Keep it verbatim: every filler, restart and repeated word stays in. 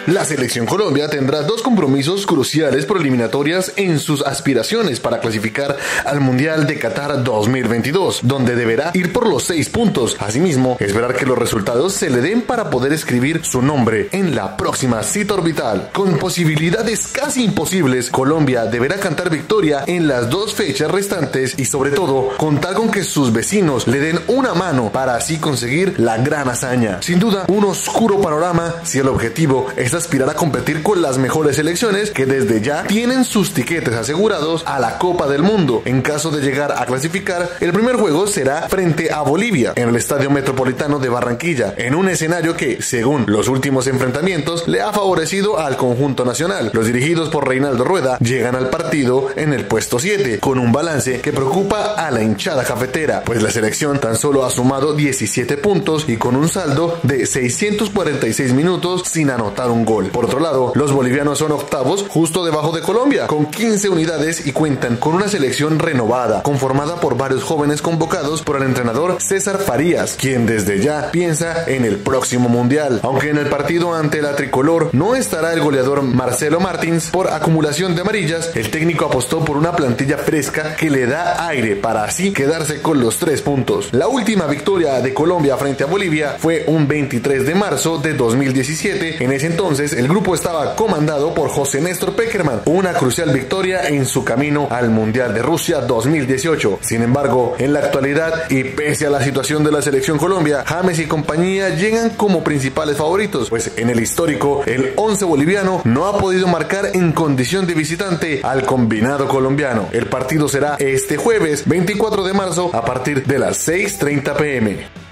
La selección Colombia tendrá dos compromisos cruciales por eliminatorias en sus aspiraciones para clasificar al Mundial de Qatar dos mil veintidós, donde deberá ir por los seis puntos. Asimismo, esperar que los resultados se le den para poder escribir su nombre en la próxima cita orbital. Con posibilidades casi imposibles, Colombia deberá cantar victoria en las dos fechas restantes y sobre todo contar con que sus vecinos le den una mano para así conseguir la gran hazaña. Sin duda, un oscuro panorama si el objetivo es aspirar a competir con las mejores selecciones que desde ya tienen sus tiquetes asegurados a la Copa del Mundo. En caso de llegar a clasificar, el primer juego será frente a Bolivia en el Estadio Metropolitano de Barranquilla, en un escenario que, según los últimos enfrentamientos, le ha favorecido al conjunto nacional. Los dirigidos por Reinaldo Rueda llegan al partido en el puesto siete, con un balance que preocupa a la hinchada cafetera, pues la selección tan solo ha sumado diecisiete puntos y con un saldo de seiscientos cuarenta y seis minutos sin anotar un gol. Por otro lado, los bolivianos son octavos justo debajo de Colombia, con quince unidades y cuentan con una selección renovada, conformada por varios jóvenes convocados por el entrenador César Farías, quien desde ya piensa en el próximo mundial. Aunque en el partido ante la tricolor no estará el goleador Marcelo Martins por acumulación de amarillas, el técnico apostó por una plantilla fresca que le da aire para así quedarse con los tres puntos. La última victoria de Colombia frente a Bolivia fue un veintitrés de marzo de dos mil diecisiete. En ese entonces el grupo estaba comandado por José Néstor Pekerman, una crucial victoria en su camino al Mundial de Rusia dos mil dieciocho. Sin embargo, en la actualidad y pese a la situación de la selección Colombia, James y compañía llegan como principales favoritos, pues en el histórico el once boliviano no ha podido marcar en condición de visitante al combinado colombiano. El partido será este jueves veinticuatro de marzo a partir de las seis y media p m